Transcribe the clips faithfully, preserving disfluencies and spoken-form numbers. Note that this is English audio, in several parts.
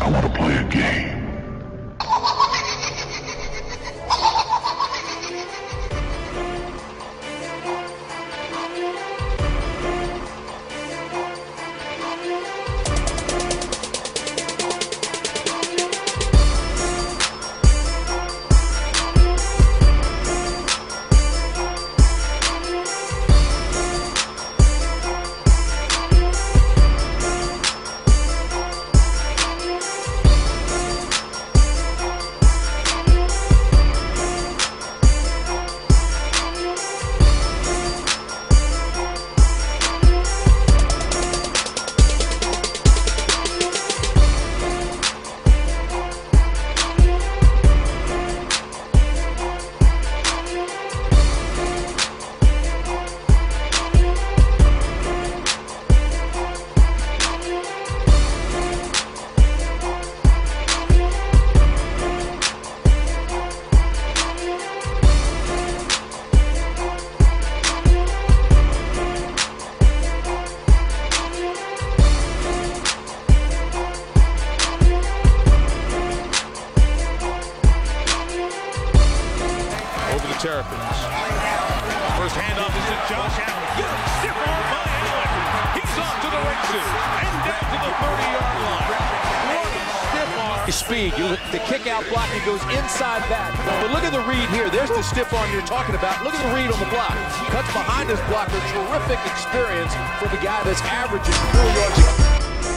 I want to play a game. Terrapins. First handoff is to Josh Allen. Stiff arm by Allen. He's off to the races and down to the thirty-yard line. What a stiff arm. Speed. You look, the kick out block, he goes inside that. But look at the read here. There's the stiff arm you're talking about. Look at the read on the block. Cuts behind his blocker. Terrific experience for the guy that's averaging four yards.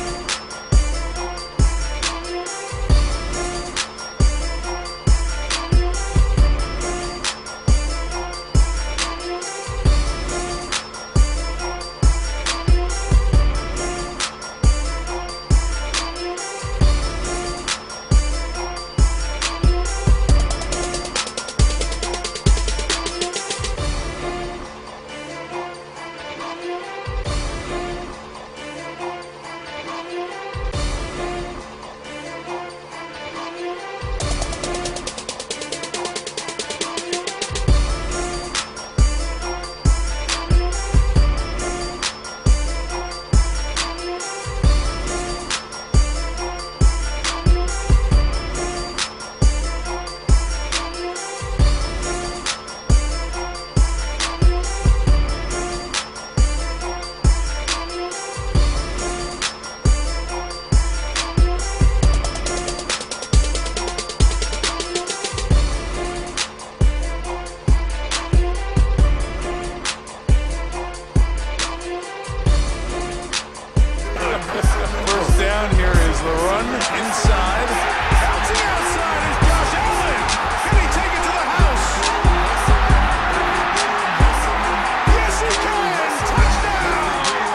First down here is the run inside. Bouncing outside is Josh Allen. Can he take it to the house? Yes, he can. Touchdown.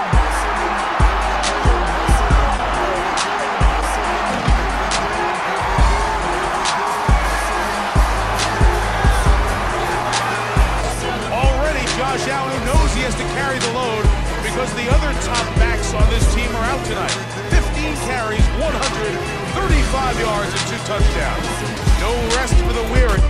Already Josh Allen, who knows he has to carry the load because the other top backs on this team are out tonight. fifteen carries, one hundred thirty-five yards, and two touchdowns. No rest for the weary.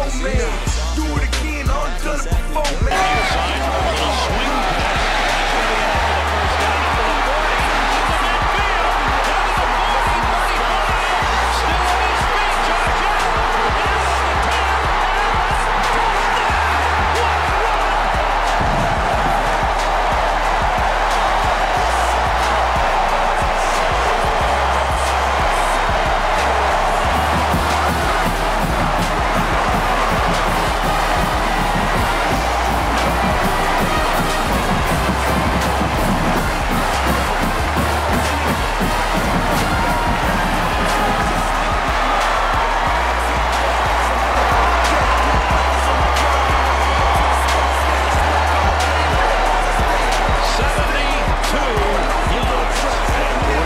made